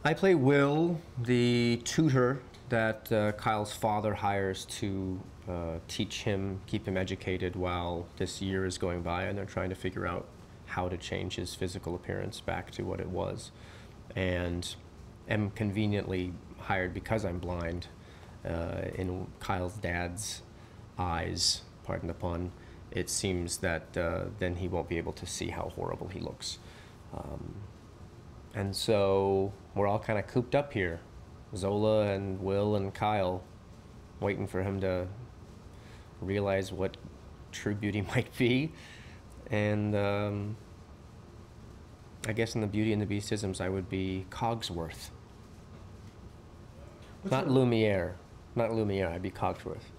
I play Will, the tutor that Kyle's father hires to teach him, keep him educated while this year is going by, and they're trying to figure out how to change his physical appearance back to what it was. And am conveniently hired because I'm blind in Kyle's dad's eyes, pardon the pun. It seems that then he won't be able to see how horrible he looks. And so we're all kind of cooped up here, Zola and Will and Kyle, waiting for him to realize what true beauty might be. And I guess in the Beauty and the Beastisms, I would be Cogsworth. Not Lumiere. Not Lumiere, I'd be Cogsworth.